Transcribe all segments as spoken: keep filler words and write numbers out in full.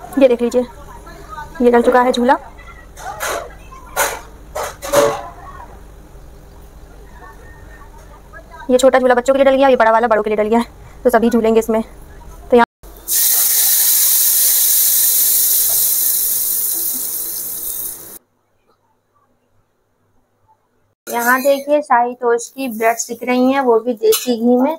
ये देख लीजिए, ये डल चुका है झूला। ये छोटा झूला बच्चों के लिए डल गया, ये बड़ा वाला बड़ों के लिए डल गया, तो सभी झूलेंगे इसमें। तो यहाँ यहाँ देखिए शाही टोस्ट की ब्रेड सिक रही हैं, वो भी देसी घी में।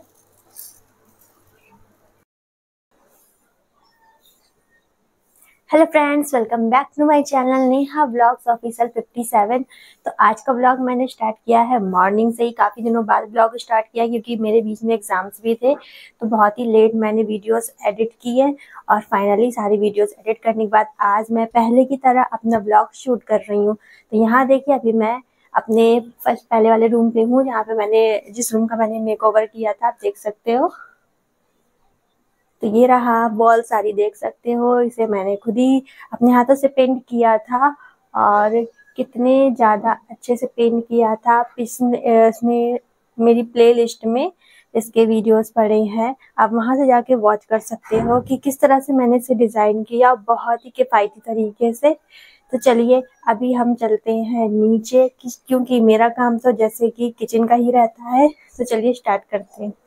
Hello friends, welcome back to my channel Neha blogs official fifty seven. तो आज का ब्लॉग मैंने स्टार्ट किया है मॉर्निंग से ही। काफ़ी दिनों बाद ब्लॉग स्टार्ट किया क्योंकि मेरे बीच में एग्जाम्स भी थे, तो बहुत ही लेट मैंने वीडियोस एडिट की है। और फाइनली सारी वीडियोस एडिट करने के बाद आज मैं पहले की तरह अपना ब्लॉग शूट कर रही हूँ। तो यहाँ देखिए, अभी मैं अपने फर्स्ट पहले वाले रूम पे हूँ, जहाँ पे मैंने जिस रूम का मैंने मेक ओवर किया था, आप देख सकते हो। तो ये रहा बॉल सारी, देख सकते हो। इसे मैंने खुद ही अपने हाथों से पेंट किया था और कितने ज़्यादा अच्छे से पेंट किया था। इसमें मेरी प्लेलिस्ट में इसके वीडियोस पड़े हैं, आप वहां से जाके वॉच कर सकते हो कि किस तरह से मैंने इसे डिज़ाइन किया, बहुत ही किफ़ायती तरीके से। तो चलिए अभी हम चलते हैं नीचे, क्योंकि मेरा काम तो जैसे कि किचन का ही रहता है। तो चलिए स्टार्ट करते हैं।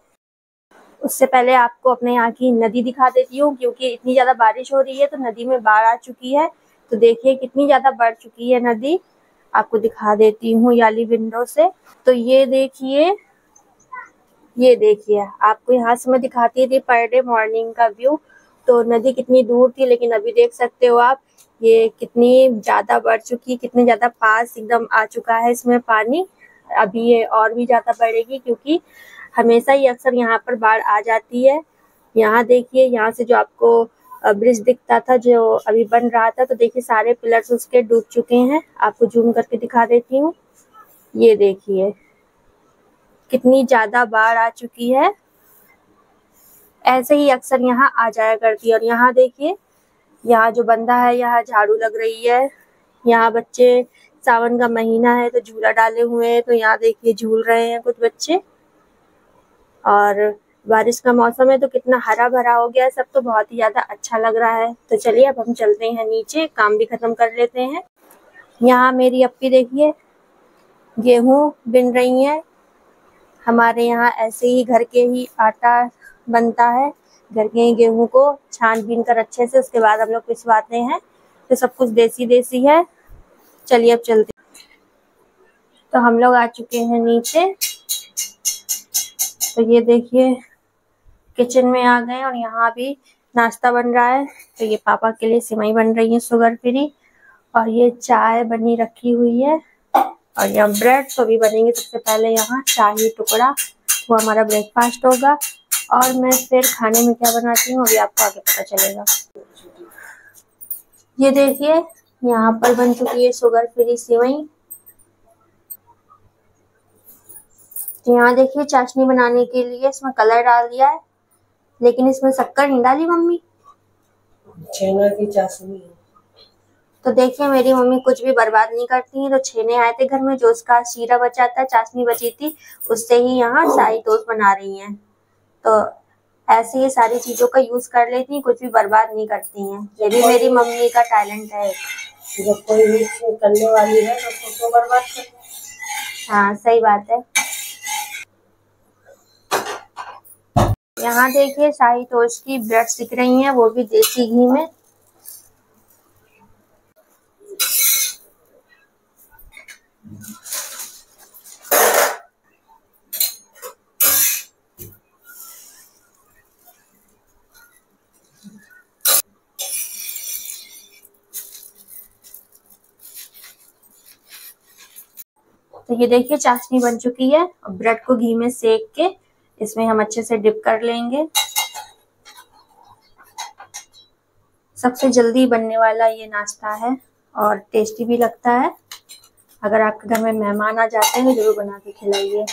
उससे पहले आपको अपने यहाँ की नदी दिखा देती हूँ, क्योंकि इतनी ज़्यादा बारिश हो रही है तो नदी में बाढ़ आ चुकी है। तो देखिए कितनी ज़्यादा बढ़ चुकी है नदी, आपको दिखा देती हूँ याली विंडो से। तो ये देखिए, ये देखिए आपको यहाँ से मैं दिखाती थी पर डे मॉर्निंग का व्यू। तो नदी कितनी दूर थी, लेकिन अभी देख सकते हो आप ये कितनी ज़्यादा बढ़ चुकी, कितने ज़्यादा पास एकदम आ चुका है इसमें पानी। अभी ये और भी ज़्यादा बढ़ेगी, क्योंकि हमेशा ही अक्सर यहाँ पर बाढ़ आ जाती है। यहाँ देखिए, यहाँ से जो आपको ब्रिज दिखता था जो अभी बन रहा था, तो देखिए सारे पिलर्स उसके डूब चुके हैं। आपको जूम करके दिखा देती हूँ, ये देखिए कितनी ज़्यादा बाढ़ आ चुकी है। ऐसे ही अक्सर यहाँ आ जाया करती है। और यहाँ देखिए, यहाँ जो बंदा है, यहाँ झाड़ू लग रही है। यहाँ बच्चे, सावन का महीना है तो झूला डाले हुए हैं, तो यहाँ देखिए झूल रहे हैं कुछ बच्चे। और बारिश का मौसम है तो कितना हरा भरा हो गया है सब, तो बहुत ही ज़्यादा अच्छा लग रहा है। तो चलिए अब हम चलते हैं नीचे, काम भी खत्म कर लेते हैं। यहाँ मेरी अप्पी देखिए गेहूँ बिन रही हैं। हमारे यहाँ ऐसे ही घर के ही आटा बनता है, घर के ही गेहूँ को छान बीन कर अच्छे से, उसके बाद हम लोग पिसवाते हैं। तो सब कुछ देसी देसी है। चलिए अब चलते। तो हम लोग आ चुके हैं नीचे। तो ये देखिए किचन में आ गए और यहाँ भी नाश्ता बन रहा है। तो ये पापा के लिए सिवई बन रही है शुगर फ्री, और ये चाय बनी रखी हुई है, और यहाँ ब्रेड तो भी बनेंगे। सबसे पहले यहाँ शाही टुकड़ा, वो हमारा ब्रेकफास्ट होगा। और मैं फिर खाने में क्या बनाती हूँ अभी आपको आगे पता चलेगा। ये देखिए यहाँ पर बन चुकी है शुगर फ्री सिवई। यहाँ देखिए चाशनी बनाने के लिए इसमें कलर डाल दिया है, लेकिन इसमें शक्कर नहीं डाली मम्मी, छेना की चाशनी। तो देखिए मेरी मम्मी कुछ भी बर्बाद नहीं करती है। तो छेने आए थे घर में, जो उसका शीरा बचा था, चाशनी बची थी, उससे ही यहाँ शाही टोस्ट बना रही हैं। तो ऐसे ही सारी चीजों का यूज कर लेती हैं, कुछ भी बर्बाद नहीं करती हैं। ये भी मेरी मम्मी का टैलेंट है। जब कोई भी करने वाली है तो उसको बर्बाद कर। हाँ सही बात है। यहाँ देखिए शाही टोस्ट की ब्रेड सिक रही हैं, वो भी देसी घी में। तो ये देखिए चाशनी बन चुकी है। ब्रेड को घी में सेक के इसमें हम अच्छे से डिप कर लेंगे। सबसे जल्दी बनने वाला ये नाश्ता है और टेस्टी भी लगता है। अगर आपके घर में मेहमान आ जाते हैं तो जरूर बना के खिलाइए।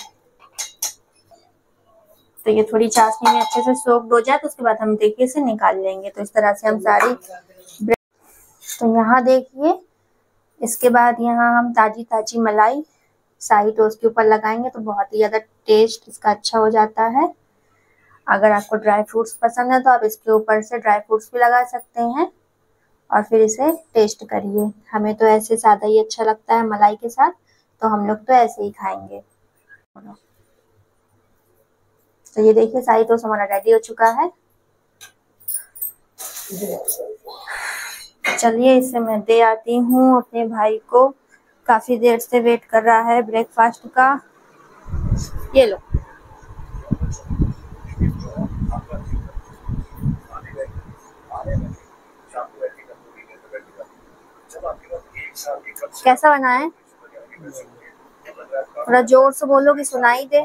तो ये थोड़ी चाशनी में अच्छे से सोक्ड हो जाए तो उसके बाद हम देखिए इसे निकाल लेंगे। तो इस तरह से हम सारी ब्रेड, तो यहाँ देखिए इसके बाद यहाँ हम ताजी ताजी मलाई शाही टोस्ट के ऊपर लगाएंगे, तो बहुत ही ज़्यादा टेस्ट इसका अच्छा हो जाता है। अगर आपको ड्राई फ्रूट्स पसंद है तो आप इसके ऊपर से ड्राई फ्रूट्स भी लगा सकते हैं। और फिर इसे टेस्ट करिए। हमें तो ऐसे सादा ही अच्छा लगता है मलाई के साथ, तो हम लोग तो ऐसे ही खाएंगे। तो ये देखिए शाही टोस्ट हमारा रेडी हो चुका है। चलिए इसे मैं दे आती हूँ अपने भाई को, काफी देर से वेट कर रहा है ब्रेकफास्ट का। ये लो। कैसा बना है? थोड़ा जोर से बोलो कि सुनाई दे।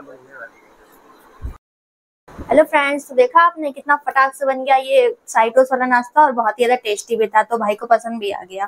हेलो फ्रेंड्स, तो देखा आपने कितना फटाक से बन गया ये शाही टोस्ट वाला नाश्ता, और बहुत ही ज्यादा टेस्टी भी था, तो भाई को पसंद भी आ गया।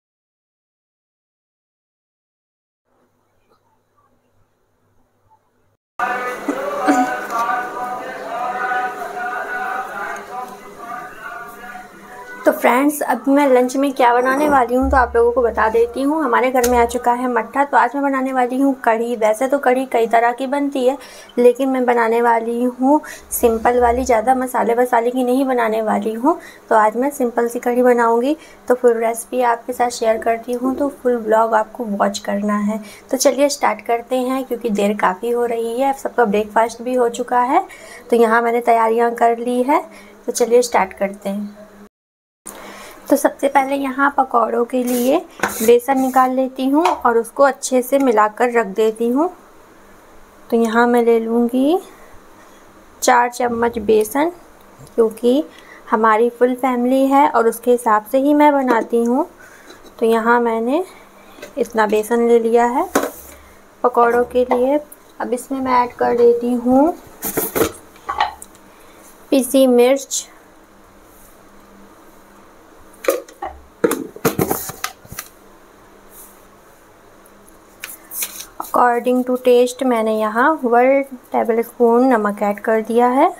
तो फ्रेंड्स अब मैं लंच में क्या बनाने वाली हूँ तो आप लोगों को बता देती हूँ। हमारे घर में आ चुका है मट्ठा, तो आज मैं बनाने वाली हूँ कढ़ी। वैसे तो कढ़ी कई तरह की बनती है, लेकिन मैं बनाने वाली हूँ सिंपल वाली, ज़्यादा मसाले वसाले की नहीं बनाने वाली हूँ। तो आज मैं सिंपल सी कढ़ी बनाऊँगी, तो फुल रेसिपी आपके साथ शेयर करती हूँ, तो फुल ब्लॉग आपको वॉच करना है। तो चलिए स्टार्ट करते हैं, क्योंकि देर काफ़ी हो रही है। सबका ब्रेकफास्ट भी हो चुका है, तो यहाँ मैंने तैयारियाँ कर ली है। तो चलिए स्टार्ट करते हैं। तो सबसे पहले यहाँ पकौड़ों के लिए बेसन निकाल लेती हूँ और उसको अच्छे से मिलाकर रख देती हूँ। तो यहाँ मैं ले लूँगी चार चम्मच बेसन, क्योंकि हमारी फुल फैमिली है और उसके हिसाब से ही मैं बनाती हूँ। तो यहाँ मैंने इतना बेसन ले लिया है पकौड़ों के लिए। अब इसमें मैं ऐड कर देती हूँ पिसी मिर्च, अकॉर्डिंग टू टेस्ट मैंने यहाँ वन टेबल स्पून नमक ऐड कर दिया है।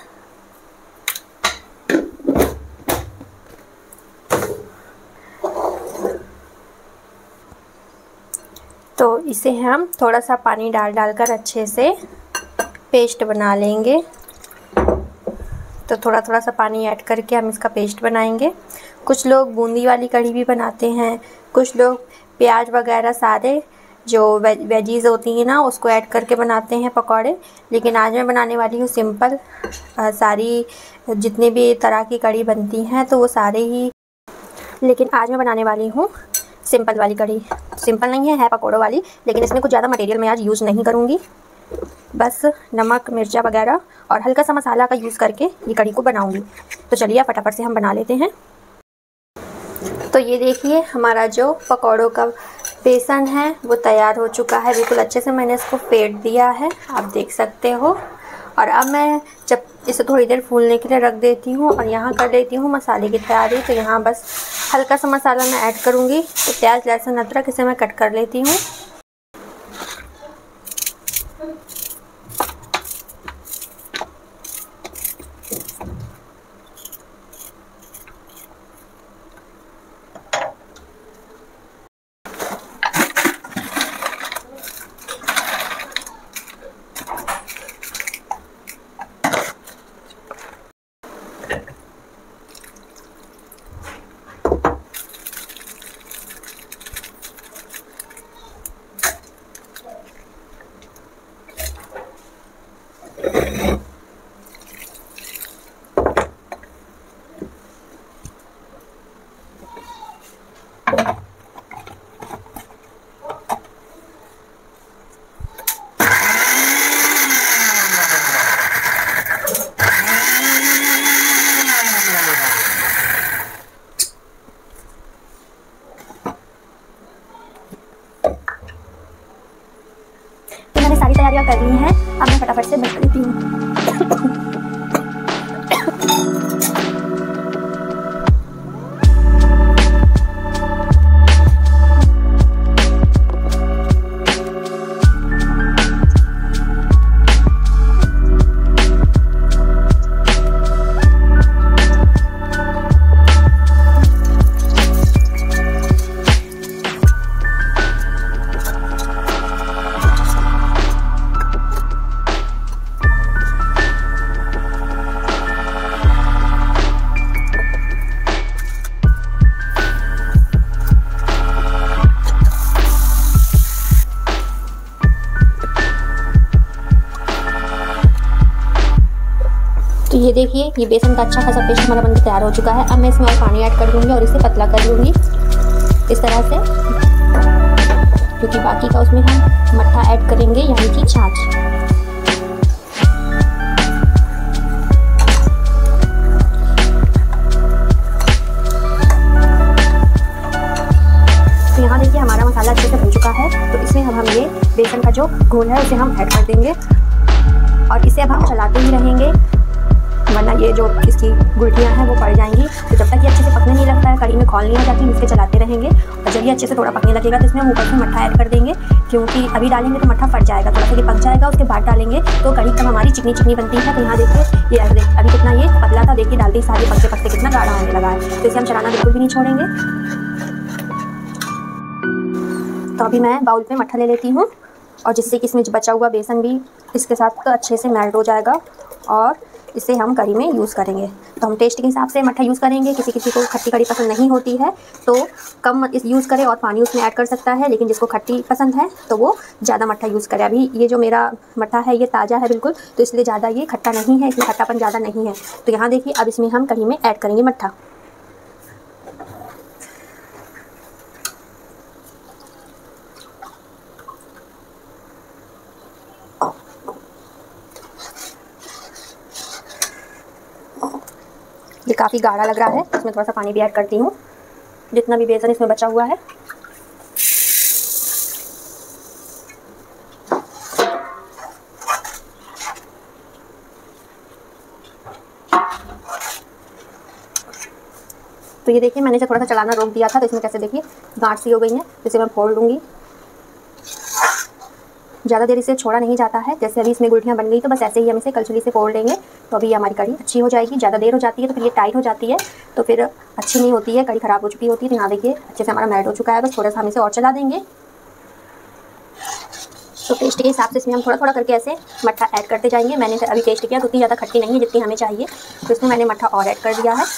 तो इसे हम थोड़ा सा पानी डाल डालकर अच्छे से पेस्ट बना लेंगे। तो थोड़ा थोड़ा सा पानी ऐड करके हम इसका पेस्ट बनाएंगे। कुछ लोग बूंदी वाली कढ़ी भी बनाते हैं, कुछ लोग प्याज वगैरह सारे जो वेज वेजीज़ होती हैं ना उसको ऐड करके बनाते हैं पकौड़े। लेकिन आज मैं बनाने वाली हूँ सिंपल। आ, सारी जितने भी तरह की कढ़ी बनती हैं तो वो सारे ही, लेकिन आज मैं बनाने वाली हूँ सिंपल वाली कढ़ी। सिंपल नहीं है, है पकौड़ों वाली, लेकिन इसमें कुछ ज़्यादा मटेरियल मैं आज यूज़ नहीं करूँगी। बस नमक मिर्चा वगैरह और हल्का सा मसाला का यूज़ करके ये कढ़ी को बनाऊँगी। तो चलिए फटाफट से हम बना लेते हैं। तो ये देखिए हमारा जो पकौड़ों का बेसन है वो तैयार हो चुका है। बिल्कुल अच्छे से मैंने इसको फेंट दिया है, आप देख सकते हो। और अब मैं जब इसे थोड़ी देर फूलने के लिए रख देती हूँ और यहाँ कर लेती हूँ मसाले की तैयारी। तो यहाँ बस हल्का सा मसाला मैं ऐड करूँगी। तो प्याज लहसुन अदरक इसे मैं कट कर लेती हूँ। मैंने सारी तैयारियां कर ली हैं, अब मैं फटाफट से बना लेती हूँ। देखिए ये बेसन का अच्छा खासा पेस्ट हमारा बनकर तैयार हो चुका है। अब मैं इसमें और पानी ऐड कर दूँगी और इसे पतला कर लूँगी इस तरह से, क्योंकि बाकी का उसमें हम मट्ठा ऐड करेंगे यानी कि छाछ। तो यहाँ देखिए हमारा मसाला अच्छे से बन चुका है। तो इसमें अब हम ये बेसन का जो घोल है उसे हम ऐड कर देंगे और इसे अब हम चलाते ही रहेंगे, वरना ये जो इसकी गुठलियाँ हैं वो पड़ जाएंगी। तो जब तक ये अच्छे से पकने नहीं लगता है, कढ़ी में खौल नहीं हो जाती, इसके चलाते रहेंगे। और जब ये अच्छे से थोड़ा पकने लगेगा तो इसमें हम ऊपर से मट्ठा ऐड कर देंगे, क्योंकि अभी डालेंगे तो मट्ठा फट जाएगा। थोड़ा सा ये पक जाएगा, उसके बाद डालेंगे तो कढ़ी कम हमारी चिकनी चिकनी बनती है। तो यहाँ देखिए ये अभी कितना ये पतला था, देखिए डालते ही सारे पकते पकते कितना गाढ़ा होने लगा है। तो इसे हम चलाना बिल्कुल भी नहीं छोड़ेंगे। तो अभी मैं बाउल में मट्ठा ले लेती हूँ, और जिससे कि इसमें बचा हुआ बेसन भी इसके साथ तो अच्छे से मेल्ट हो जाएगा और इसे हम कढ़ी में यूज़ करेंगे। तो हम टेस्ट के हिसाब से मट्ठा यूज़ करेंगे। किसी किसी को खट्टी कढ़ी पसंद नहीं होती है तो कम इस यूज़ करे और पानी उसमें ऐड कर सकता है, लेकिन जिसको खट्टी पसंद है तो वो ज़्यादा मट्ठा यूज़ करे। अभी ये जो मेरा मट्ठा है ये ताज़ा है बिल्कुल, तो इसलिए ज़्यादा ये खट्टा नहीं है, इसमें खट्टापन ज़्यादा नहीं है। तो यहाँ देखिए अब इसमें हम कढ़ी में ऐड करेंगे मट्ठा। ये काफ़ी गाढ़ा लग रहा है, इसमें थोड़ा सा पानी भी ऐड करती हूँ, जितना भी बेसन इसमें बचा हुआ है। तो ये देखिए मैंने इसे थोड़ा सा चलाना रोक दिया था, तो इसमें कैसे देखिए गांठ सी हो गई है। तो इसे मैं फोड़ लूँगी। ज़्यादा देर इसे छोड़ा नहीं जाता है। जैसे अभी इसमें गुठलियाँ बन गई तो बस ऐसे ही हम इसे कलछुली से फोड़ लेंगे, तो अभी हमारी कढ़ी अच्छी हो जाएगी। ज़्यादा देर हो जाती है तो फिर ये टाइट हो जाती है, तो फिर अच्छी नहीं होती है, कढ़ी ख़राब हो चुकी होती है। तो यहाँ देखिए अच्छे से हमारा मेल्ट हो चुका है, बस थोड़ा सा हम इसे और चला देंगे। तो टेस्ट के हिसाब से इसमें हम थोड़ा थोड़ा करके ऐसे मट्ठा ऐड करते जाएंगे। मैंने अभी टेस्ट किया तो उतनी ज़्यादा खट्टी नहीं है जितनी हमें चाहिए, तो इसमें मैंने मट्ठा और ऐड कर दिया है।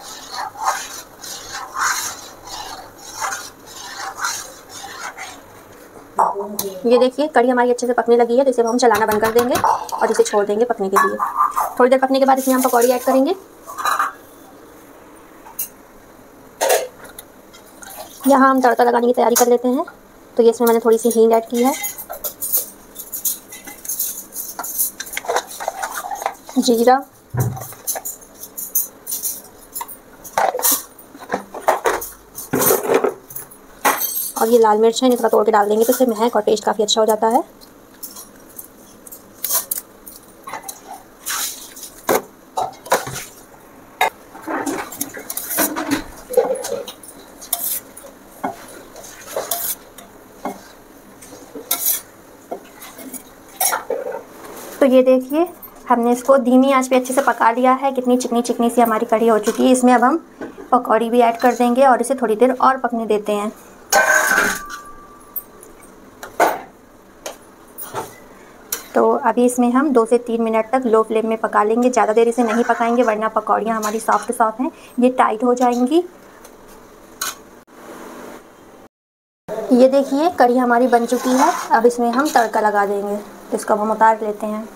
ये देखिए कढ़ी हमारी अच्छे से पकने लगी है, तो इसे हम चलाना बंद कर देंगे और इसे छोड़ देंगे पकने के लिए। थोड़ी देर पकने के बाद इसमें हम पकौड़ी ऐड करेंगे। यहाँ हम तड़का लगाने की तैयारी कर लेते हैं। तो ये इसमें मैंने थोड़ी सी हींग ऐड की है, जीरा, और ये लाल मिर्च है, इन्हें थोड़ा तोड़ के डाल देंगे तो इससे महक और टेस्ट काफ़ी अच्छा हो जाता है। तो ये देखिए हमने इसको धीमी आंच पे अच्छे से पका लिया है। कितनी चिकनी चिकनी सी हमारी कढ़ी हो चुकी है। इसमें अब हम पकौड़ी भी ऐड कर देंगे और इसे थोड़ी देर और पकने देते हैं। तो अभी इसमें हम दो से तीन मिनट तक लो फ्लेम में पका लेंगे। ज़्यादा देर इसे नहीं पकाएंगे वरना पकौड़ियाँ हमारी सॉफ्ट सॉफ्ट हैं, ये टाइट हो जाएंगी। ये देखिए कढ़ी हमारी बन चुकी है। अब इसमें हम तड़का लगा देंगे, तो इसको अब हम उतार लेते हैं।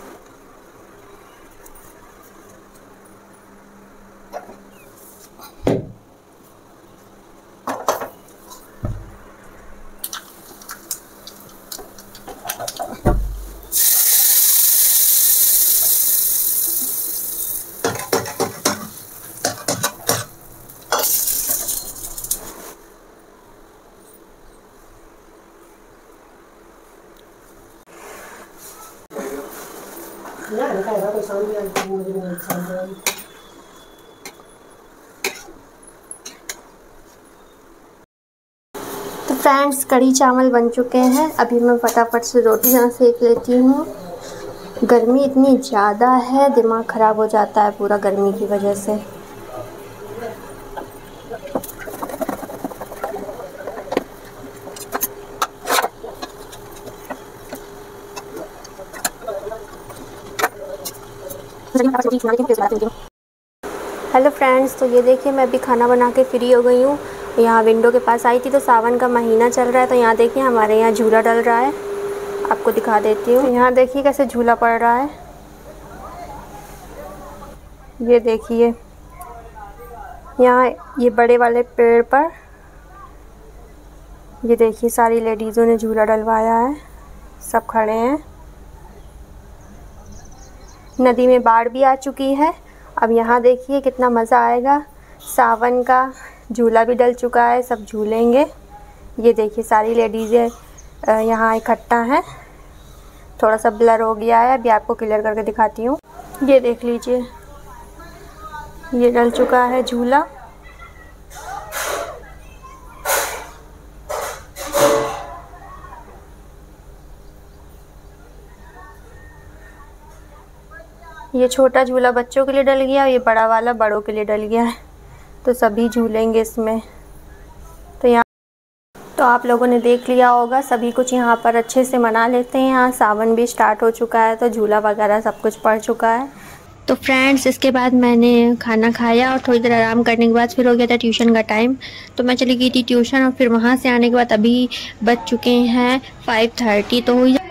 तो फ्रेंड्स कढ़ी चावल बन चुके हैं। अभी मैं फटाफट से रोटियां सेक लेती हूँ। गर्मी इतनी ज़्यादा है, दिमाग ख़राब हो जाता है पूरा गर्मी की वजह से। हेलो फ्रेंड्स, तो ये देखिए मैं अभी खाना बना के फ्री हो गई हूँ। यहाँ विंडो के पास आई थी, तो सावन का महीना चल रहा है, तो यहाँ देखिए हमारे यहाँ झूला डल रहा है। आपको दिखा देती हूँ। यहाँ देखिए कैसे झूला पड़ रहा है। ये देखिए यहाँ ये बड़े वाले पेड़ पर ये देखिए सारी लेडीज़ों ने झूला डलवाया है, सब खड़े हैं। नदी में बाढ़ भी आ चुकी है। अब यहाँ देखिए कितना मज़ा आएगा। सावन का झूला भी डल चुका है, सब झूलेंगे। ये देखिए सारी लेडीज़ें यहाँ इकट्ठा हैं। थोड़ा सा ब्लर हो गया है, अभी आपको क्लियर करके दिखाती हूँ। ये देख लीजिए, ये डल चुका है झूला। ये छोटा झूला बच्चों के लिए डल गया, ये बड़ा वाला बड़ों के लिए डल गया है, तो सभी झूलेंगे इसमें। तो यहाँ तो आप लोगों ने देख लिया होगा, सभी कुछ यहाँ पर अच्छे से मना लेते हैं। यहाँ सावन भी स्टार्ट हो चुका है, तो झूला वगैरह सब कुछ पड़ चुका है। तो फ्रेंड्स इसके बाद मैंने खाना खाया और थोड़ी देर आराम करने के बाद फिर हो गया था ट्यूशन का टाइम। तो मैं चली गई थी ट्यूशन और फिर वहाँ से आने के बाद अभी बज चुके हैं फाइव थर्टी। तो हुई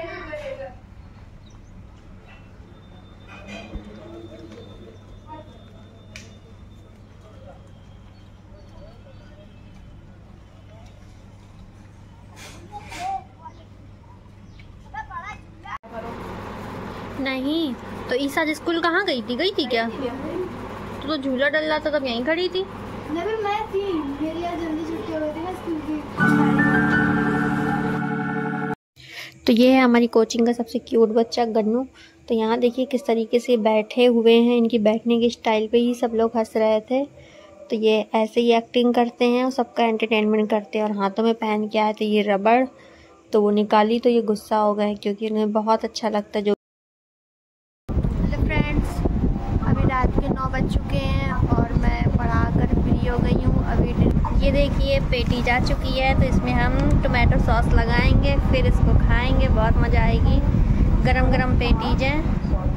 नहीं तो ईसा स्कूल कहाँ गई थी? गई थी क्या? तो, तो झूला डल रहा था तब यहीं खड़ी थी। नहीं मैं थी, मेरी आज जल्दी छुट्टी हो गई थी ना स्कूल की। तो ये है हमारी कोचिंग का सबसे क्यूट बच्चा गन्नू। तो यहाँ देखिए किस तरीके से बैठे हुए हैं, इनकी बैठने की स्टाइल पे ही सब लोग हंस रहे थे। तो ये ऐसे ही एक्टिंग करते हैं और सबका एंटरटेनमेंट करते हैं। और हाथों में पहन के आए थे ये रबड़, तो वो निकाली तो ये गुस्सा हो गए क्योंकि उन्हें बहुत अच्छा लगता है। जो हेलो फ्रेंड्स, अभी रात के नौ बज चुके हैं और मैं पढ़ा कर फ्री हो गई हूँ। अभी ये देखिए पेटी जा चुकी है, तो इसमें हम टोमेटो सॉस लगाएंगे, फिर इसको खाएंगे, बहुत मज़ा आएगी। गरम गरम पेटीज हैं।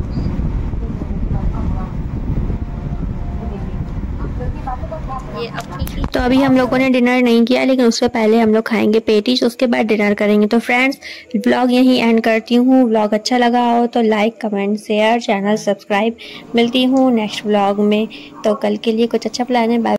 ये अपनी तो अभी हम लोगों ने डिनर नहीं किया, लेकिन उससे पहले हम लोग खाएंगे पेटीज, उसके बाद डिनर करेंगे। तो फ्रेंड्स व्लॉग यहीं एंड करती हूँ। व्लॉग अच्छा लगा हो तो like comment share channel subscribe. मिलती हूँ नेक्स्ट व्लॉग में। तो कल के लिए कुछ अच्छा प्लान है। बाय।